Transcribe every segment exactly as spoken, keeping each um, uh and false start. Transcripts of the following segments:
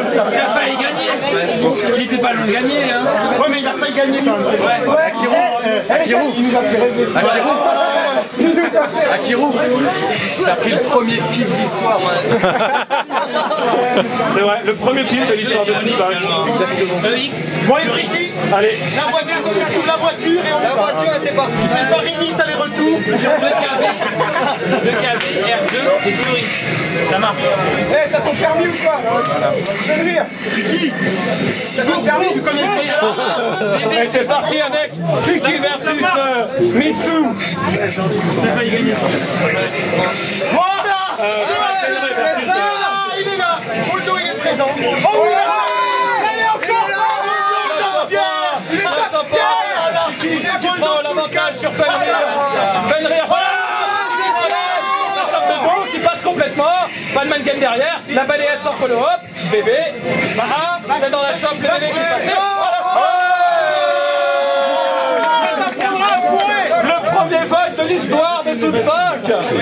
Il a failli gagner. Il était pas loin de gagner. Hein. Ouais, mais il a failli gagner quand même. C'est vrai. Akirou, Akirou, Akirou, t'as pris le premier pif d'histoire. C'est vrai, le premier pif de l'histoire de Speedball. E X. Bon, et Friki, Allez, la voiture, on trouve la voiture et on La voiture, c'est parti. fait le Paris-Nice aller-retour. deux K V, deux K V, R deux et Fury. Ça marche. Eh, t'as ton permis ou quoi? Je vais rire. Qui T'as ton permis, tu connais le pays. Et c'est parti avec Friki versus euh, Mitsu. T'as failli gagner. Voilà Euh, Ah, il est là. Moto, il est présent. Oh, il est là. Allez, encore. Qui prend l'avantage sur Fenrir. Fenrir, voilà, la chape de dos qui passe complètement. Pas de man game derrière. La balayette sans follow-up. Bébé, Maha, c'est dans la chope, le bébé qui est passé. Voilà. Le premier vol de l'histoire de toute cinq.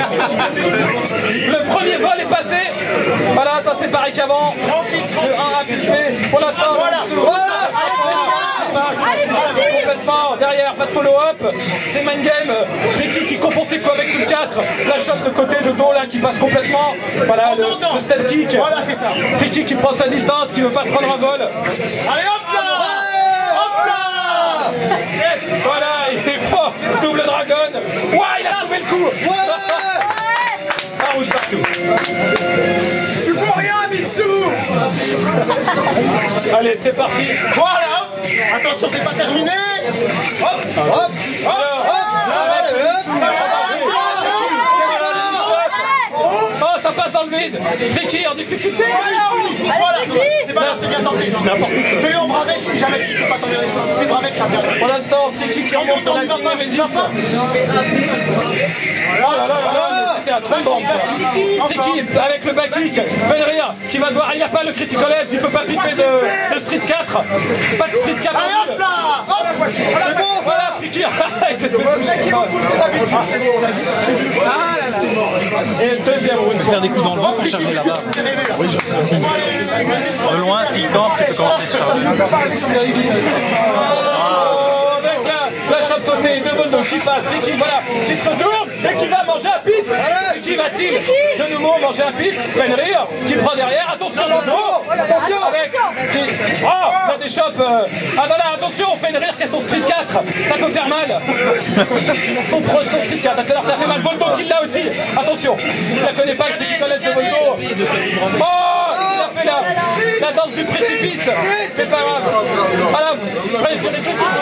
Le premier vol est passé. Voilà, ça c'est pareil qu'avant. Le un rapide pour l'instant. Complètement derrière, pas de follow-up, c'est main game. Friki qui compensait quoi avec le quatre, la shot de côté de dos là qui passe complètement. Voilà le, le step kick. Voilà, c'est ça. Friki qui prend sa distance, qui ne veut pas se prendre un vol. Allez, hop là. Hop là. Voilà, il est fort, double dragon. Ouah, il a trouvé le coup. Un rouge partout. Tu fous rien, Mitsu. Allez, c'est parti. Voilà. Attention, c'est pas terminé. Hop, hop, hop, Alors, hop. oh, ça passe dans le vide. Friki en difficulté. Voilà, c'est pas grave, c'est bien tenté. Fais-le en bravec si jamais tu peux pas t'en venir. Si tu fais bravec, ça vient. Pour l'instant, Friki qui remonte dans la team Nemesis. Oh là là là là, c'est un très bon ça. Friki avec le back kick, Fenrir qui va devoir, il n'y a pas le critical edge, il ne peut pas piper de, de Street quatre. Pas de Street quatre. Allez, hop là. Hop. Voilà, voilà Friki, il s'est fait toucher. Et le deuxième round. Faire des coups dans le vent pour charger là-bas. De loin, s'il campe, tu peux commencer à charger. Oh, avec la, la chope sautée, deux bonnes qui passe, Friki, voilà, qui se retourne et qui va manger un pit. Friki va-t-il de nouveau manger un pit? Fenrir qui prend derrière, attention dans le dos. Avec, qui, oh, on a des chopes. Euh, ah voilà, attention, Fenrir qui a son Street quatre, ça peut faire mal. Son pro, son Street quatre, ça fait mal. Volto qui l'a aussi, attention, il ne la connaît pas, le critical edge de Volto. Oh, il a fait la, la danse du précipice, c'est pas grave. Voilà, après, sur les trucs qui sont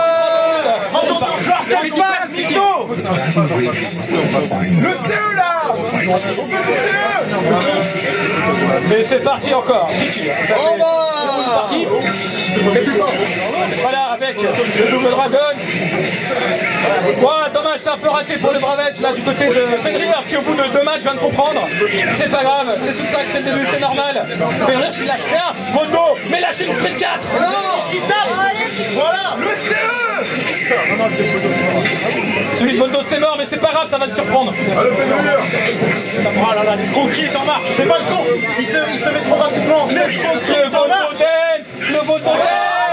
Le C E là. mais c'est parti encore. Friki, ça fait une partie. Voilà, avec le double dragon. Ouais, dommage, c'est un peu raté pour le bravette là du côté de Fenrir qui au bout de deux matchs vient de comprendre. C'est pas grave, c'est tout ça que c'est le début, c'est normal. Fenrir qui lâche rien, Mondo, mais lâchez une Street quatre. Qui tape. Voilà. Le C E. Celui de Mondo c'est mort, mais c'est pas grave, ça va le surprendre. Oh là là, l'escroquerie est en marche. C'est pas le con. Il se, il se met trop rapidement. L'escroquerie Le est en Mondo marche. dance, le Mondo dance.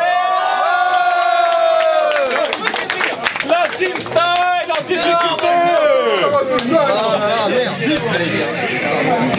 La team style en difficulté.